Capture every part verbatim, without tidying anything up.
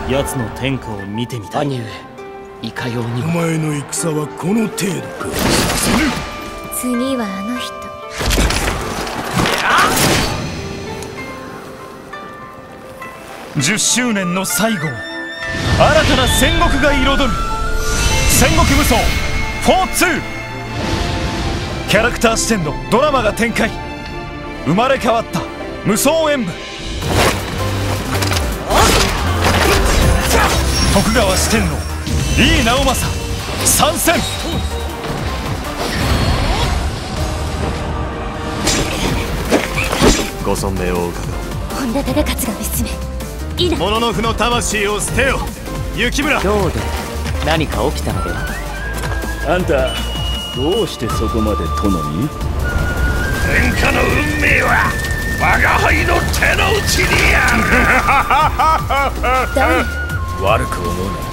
奴の天下を見てみたい。 兄上、いかようにも。 お前の戦はこの程度か。させる。 次はあの人。 じゅっしゅうねんの最後を新たな戦国が彩る戦国無双 フォーツー。 キャラクター視点のドラマが展開。生まれ変わった無双演武。徳川四天王井伊直政参戦。 ご尊命を伺う。 本田忠勝が娘伊那。 モノノフの魂を捨てよ雪村。 今日で何か起きたのでは。 あんたどうしてそこまで殿に。 天下の運命は我が輩の手の内にある。 誰。 悪く思うな。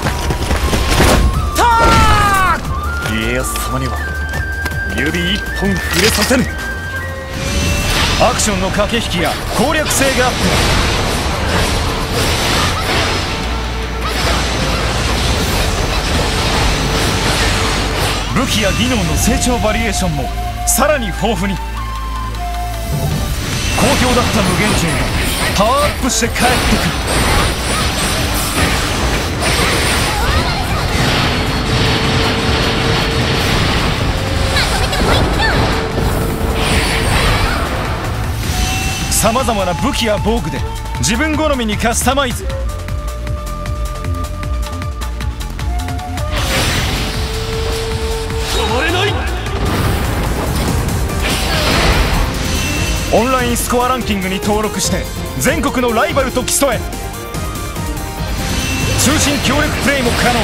家康様には指一本触れさせぬ。アクションの駆け引きや攻略性がアップ。武器や技能の成長バリエーションもさらに豊富に。好評だった無限陣がパワーアップして帰ってくる。さまざまな武器や防具で自分好みにカスタマイズ。オンラインスコアランキングに登録して全国のライバルと競え。通信協力プレイも可能。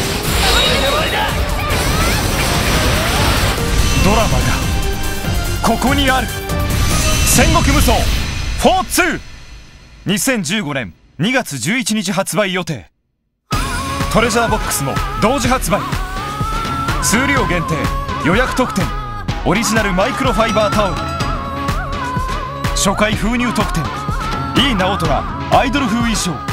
ドラマがここにある。戦国無双 フォーツー。 にせんじゅうごねんにがつじゅういちにち発売予定。トレジャーボックスも同時発売。数量限定予約特典オリジナルマイクロファイバータオル。初回封入特典井伊直虎アイドル風衣装。